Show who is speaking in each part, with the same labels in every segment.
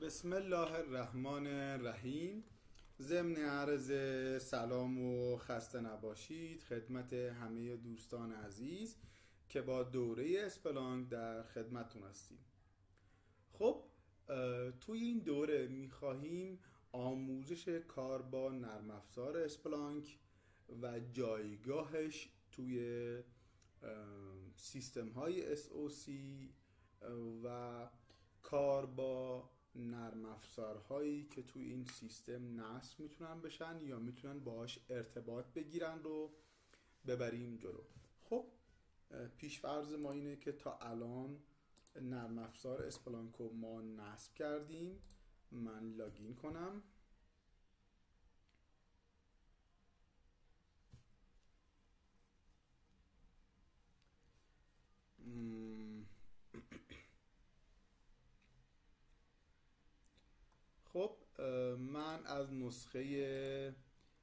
Speaker 1: بسم الله الرحمن الرحیم. ضمن عرض سلام و خسته نباشید خدمت همه دوستان عزیز که با دوره اسپلانک در خدمتتون هستیم. خب توی این دوره میخواهیم آموزش کار با نرم افزار اسپلانک و جایگاهش توی سیستم های SOC و کار با نرم افزارهایی که توی این سیستم نصب میتونن بشن یا میتونن باهاش ارتباط بگیرن رو ببریم جلو. خب پیش‌فرض ما اینه که تا الان نرم افزار اسپلانکو ما نصب کردیم. من لاگین کنم. خب من از نسخه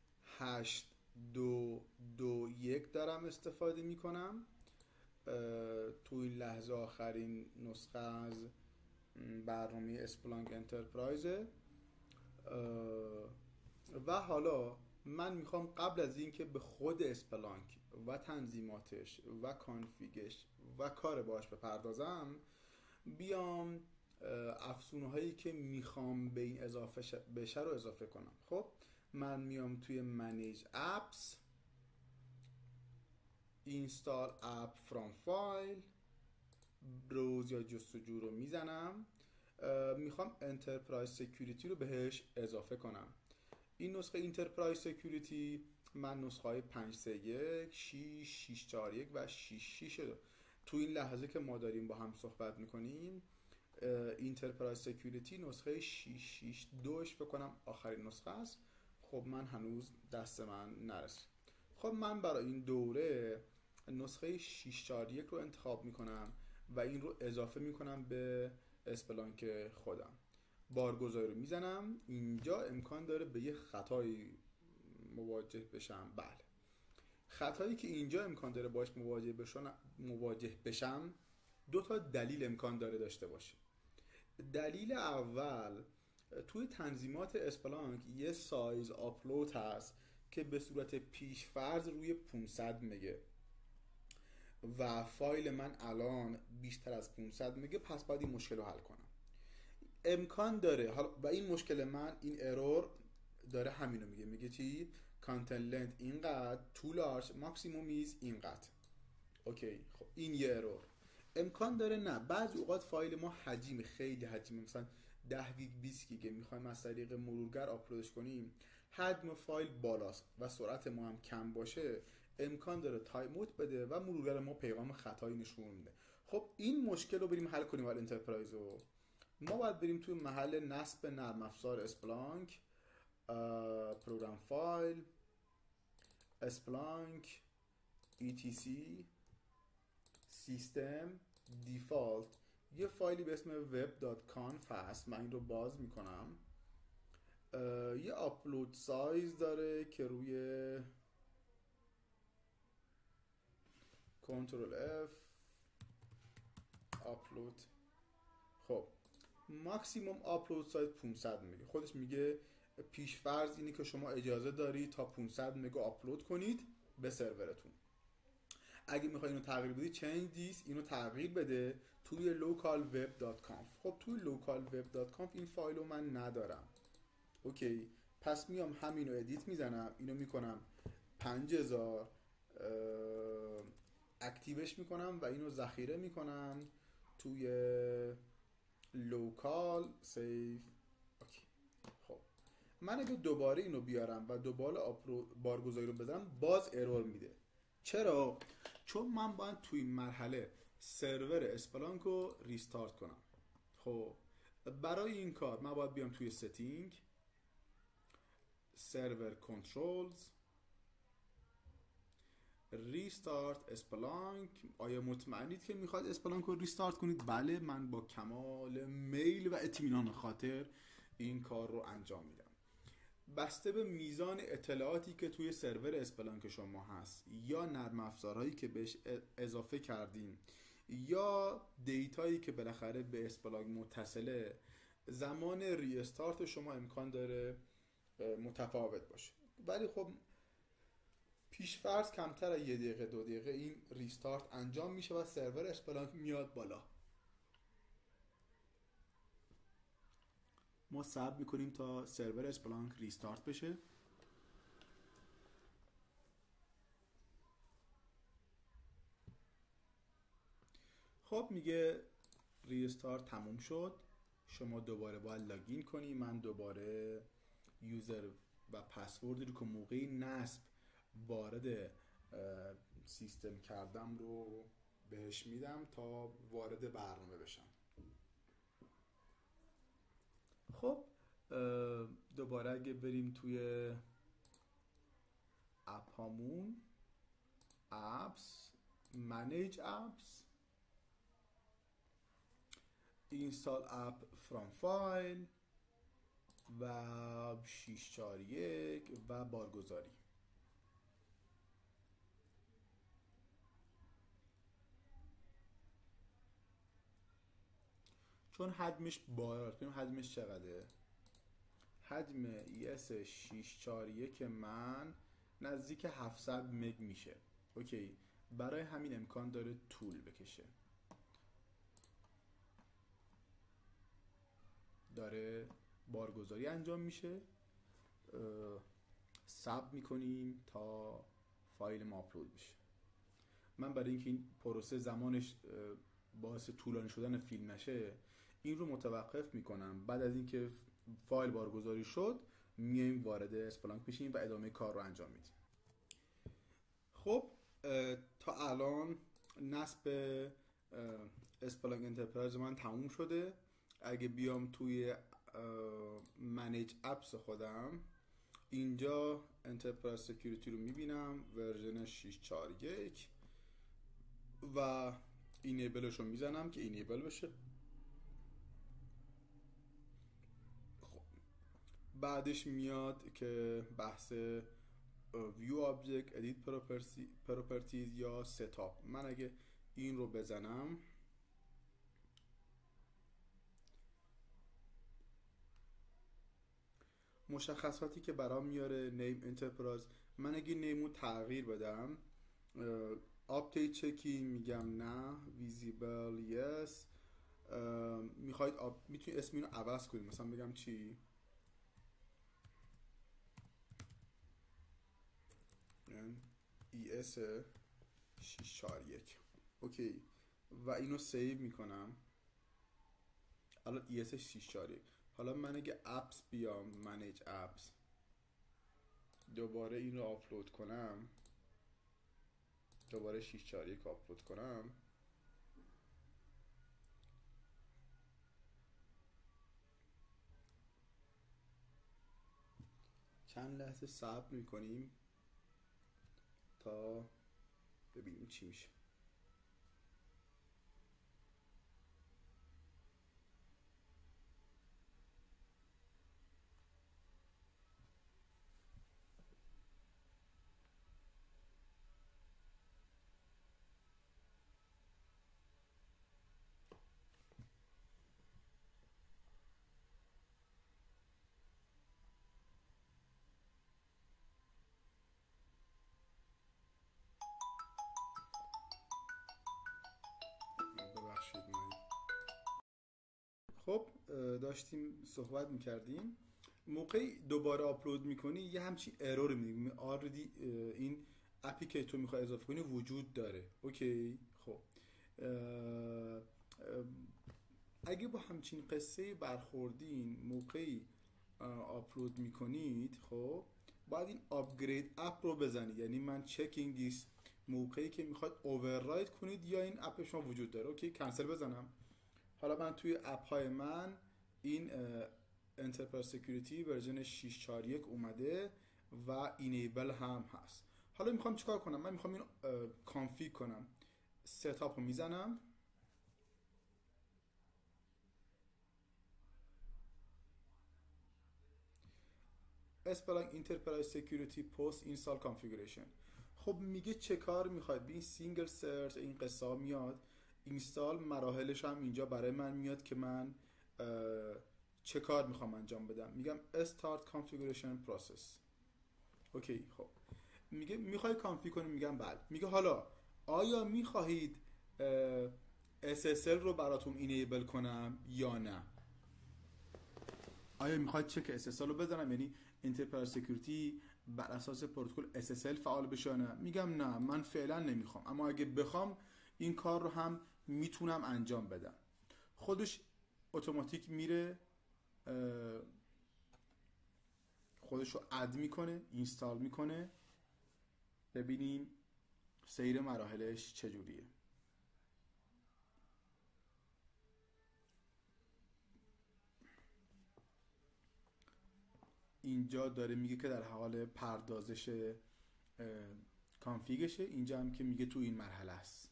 Speaker 1: 8.2.2.1 دارم استفاده می کنم. تو این لحظه آخرین نسخه از برنامه اسپلانک انترپرایز و حالا من میخوام قبل از اینکه به خود اسپلانک و تنظیماتش و کانفیگش و کار باش بپردازم بیام افزونه هایی که میخوام به این اضافه بشه رو اضافه کنم. خب من میام توی منیج اپس، اینستال اپ فرام فایل، بروز یا جستجو رو میزنم. میخوام انترپرایز سکیوریتی رو بهش اضافه کنم. این نسخه انترپرایز سکیوریتی من نسخه های 531 6 641 و 66 تو این لحظه که ما داریم با هم صحبت میکنیم انترپرایز سکیوریتی نسخه 662 فکر کنم آخرین نسخه است. خب من هنوز دست من نرسید. خب من برای این دوره نسخه 641 رو انتخاب میکنم و این رو اضافه میکنم به اسپلانک خودم. بارگذاری رو میزنم. اینجا امکان داره به یه خطایی مواجه بشم. بله، خطایی که اینجا امکان داره باش مواجه بشم دو تا دلیل امکان داره داشته باشه. دلیل اول، توی تنظیمات اسپلانک یه سایز آپلود هست که به صورت پیشفرض روی 500 مگه و فایل من الان بیشتر از 500 مگه، پس باید این مشکل رو حل کنم. امکان داره و این مشکل من، این ارور داره همینو میگه چی؟ کانتنت لنت اینقدر، تو لارج ماکسیموم ایز اینقدر. اوکی، خب این یه ارور. امکان داره نه، بعضی اوقات فایل ما خیلی حجم مثلا 10 گیگ 20 گیگ میخوایم از طریق مرورگر آپلودش کنیم، حجم فایل بالاست و سرعت ما هم کم باشه، امکان داره تایم اوت بده و مرورگر ما پیغام خطایی نشون میده. خب این مشکل رو بریم حل کنیم. ولی انترپرایز رو ما باید بریم توی محل نصب نرم افزار اسپلانک، پروگرام فایل، اسپلانک etc سیستم دیفالت، یه فایلی به اسم web.conf هست. من این رو باز میکنم. یه آپلود سایز داره که روی کنترل F آپلود. خب ماکسیموم آپلود سایز 500 مگه. خودش میگه پیشفرض اینه که شما اجازه داری تا 500 مگا آپلود کنید به سرورتون. اگه میخوای اینو تغییر بدی change this، اینو تغییر بده توی localweb.conf. خب توی localweb.conf این فایل رو من ندارم. اوکی، پس میام همینو ادیت میزنم، اینو میکنم 5000 اکتیوش میکنم و اینو ذخیره میکنم توی local save. اوکی، خب من اگه دوباره اینو بیارم و دوباره بارگذاری رو بزنم باز ارور میده. چرا؟ چون من باید توی این مرحله سرور اسپلانک رو ریستارت کنم. خب برای این کار من باید بیام توی ستینگ، سرور کنترلز، ریستارت اسپلانک. آیا مطمئنید که میخواد اسپلانک رو ریستارت کنید؟ بله، من با کمال میل و اطمینان خاطر این کار رو انجام میدم. بسته به میزان اطلاعاتی که توی سرور اسپلانک شما هست یا نرم افزارهایی که بهش اضافه کردیم یا دیتایی که بالاخره به اسپلانک متصله زمان ری استارت شما امکان داره متفاوت باشه، ولی خب پیش‌فرض کمتر از 1 دقیقه 2 دقیقه این ریستارت انجام میشه و سرور اسپلانک میاد بالا. ما صبر میکنیم تا سرور اسپلانک ریستارت بشه. خب میگه ریستارت تموم شد، شما دوباره باید لاگین کنی. من دوباره یوزر و پسوردی رو که موقعی نصب وارد سیستم کردم رو بهش میدم تا وارد برنامه بشم. خب دوباره اگه بریم توی اپ هامون، اپس، منیج اپس، اینستال اپ فرام فایل و 641 و بارگذاری. چون حجمش بالا، ببینیم حجمش چقدره. حجم ES 641 من نزدیک 700 مگ میشه. اوکی، برای همین امکان داره طول بکشه. داره بارگذاری انجام میشه، صبر میکنیم تا فایل ما آپلود بشه. من برای اینکه این پروسه زمانش باعث طولانی شدن فیلم نشه، این رو متوقف میکنم. بعد از اینکه فایل بارگذاری شد میایم وارد اسپلانک میشیم و ادامه کار رو انجام میدیم. خب تا الان نصب اسپلانک انترپرایز من تموم شده. اگه بیام توی منیج اپس خودم، اینجا انترپرایز سکیوریتی رو میبینم ورژن 641 و اینیبلش رو میزنم که اینیبل بشه. خب بعدش میاد که بحث ویو آبجکت، ادیت پراپرتیز یا ستاپ. من اگه این رو بزنم مشخصاتی که برام میاره نیم انترپرایز، من اگه نیمو تغییر بدم، آپدیت چکی میگم نه، ویزیبل یس، میخواید میتونید اسم اینو عوض کنید، مثلا بگم چی، ES 641. اوکی و اینو سیو میکنم. الان ES 641. حالا من اگه اپس بیام، منیج اپس، دوباره این رو آپلود کنم، دوباره 641 آپلود کنم، چند لحظه صبر میکنیم تا ببینیم چی میشه. ببخشید من خب داشتیم صحبت میکردیم. موقعی دوباره آپلود میکنی یه همچین ارور میدیم، آردی این اپی که تو میخوای اضافه کنی وجود داره. اوکی خب اگه با همچین قصه برخوردین موقعی آپلود میکنید، خب باید این آپگرید اپ رو بزنید. یعنی من چکینگ دیس موقعی که میخواد اوورراید کنید یا این اپ شما وجود داره. اوکی کنسل بزنم. حالا من توی اپ های من این انترپرایز سکیوریتی ورژن 641 اومده و اینیبل هم هست. حالا میخوام چیکار کنم؟ من میخوام اینو کانفیگ کنم. ستاپ رو میزنم، اسپلانک انترپرایز سکیوریتی پست اینستال کانفیگوریشن. خب میگه چه کار میخواید؟ به این سینگل سرچ این قصه میاد. اینستال مراحلش هم اینجا برای من میاد که من چه کار میخوام انجام بدم؟ میگم start configuration process. اوکی، خب میگه میخوای کانفیگ کنی؟ میگم بله. میگه حالا آیا میخواهید SSL رو براتون اینیبل کنم یا نه؟ آیا میخواید چک SSL رو بزنم، یعنی انترپرایز سکیوریتی بر اساس پروتکل SSL فعال بشه یا نه؟ میگم نه، من فعلا نمیخوام، اما اگه بخوام این کار رو هم میتونم انجام بدم. خودش اتوماتیک میره خودش رو اد میکنه، اینستال میکنه. ببینیم سیر مراحلش چجوریه. اینجا داره میگه که در حال پردازش کانفیگشه. اینجا هم که میگه تو این مرحله است.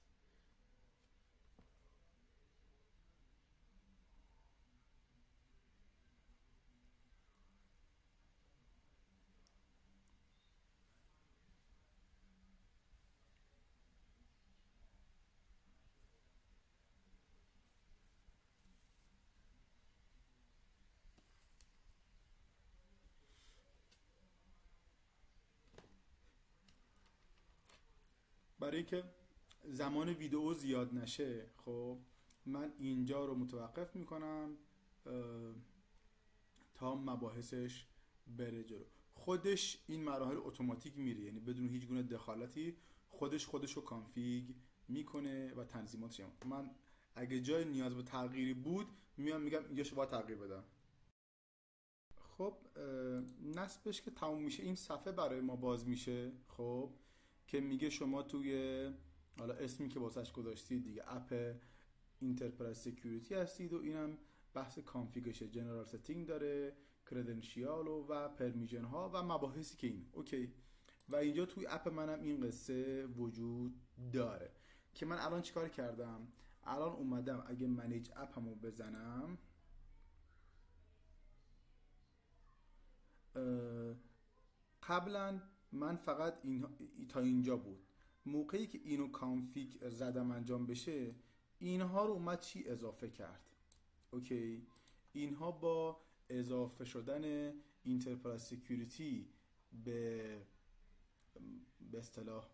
Speaker 1: برای اینکه زمان ویدئو زیاد نشه، خب من اینجا رو متوقف میکنم تا مباحثش بره جلو. خودش این مراحل اتوماتیک میره، یعنی بدون هیچ گونه دخالتی خودش رو کانفیگ میکنه و تنظیماتش. من اگه جای نیاز به تغییری بود میام میگم اینجاش باید تغییر بدم. خب نصبش که تموم میشه این صفحه برای ما باز میشه، خب که میگه شما توی حالا اسمی که واسش گذاشتید دیگه اپ انترپرایز سکیوریتی هستید و اینم بحث کانفیگشه، جنرال ستینگ داره، کردنشیال و پرمیشن ها و مباحثی که این اوکی. و اینجا توی اپ منم این قصه وجود داره که من الان چیکار کردم. الان اومدم اگه منیج اپمو بزنم، قبلا من فقط تا اینجا بود. موقعی که اینو کانفیگ زدم انجام بشه، اینها رو اومد چی اضافه کرد. اوکی، اینها با اضافه شدن انترپرایز سکیوریتی به اصطلاح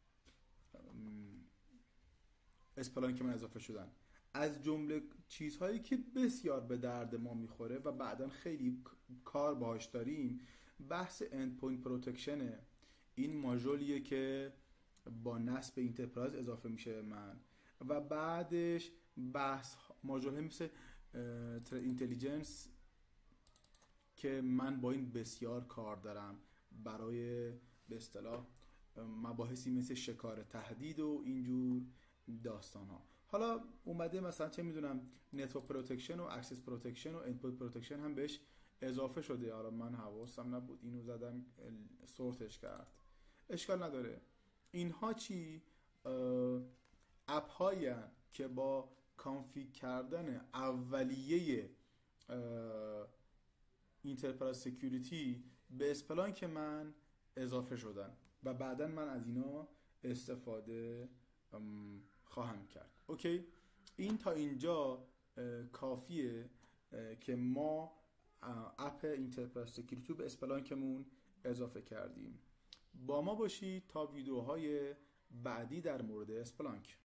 Speaker 1: اسپلانک که من اضافه شدن، از جمله چیزهایی که بسیار به درد ما میخوره و بعداً خیلی کار باهاش داریم، بحث اند پوینت پروتکشنه. این ماژولیه که با نصب انترپرایز اضافه میشه من، و بعدش بحث ماژول مثل اینتلیجنس که من با این بسیار کار دارم برای به اصطلاح مباحثی مثل شکار تهدید و اینجور داستان ها. حالا اومده مثلا چه میدونم نتورک پروتکشن و اکسس پروتکشن و اندپوینت پروتکشن هم بهش اضافه شده. حالا من حواسم نبود اینو زدم سورتش کرد، اشکال نداره. اینها چی؟ اپ هایی که با کانفیگ کردن اولیه انترپرایز سکیوریتی به اسپلانک من اضافه شدن و بعدا من از اینا استفاده خواهم کرد. اوکی، این تا اینجا کافیه که ما اپ انترپرایز سکیوریتی به اسپلانکمون اضافه کردیم. با ما باشید تا ویدیوهای بعدی در مورد اسپلانک.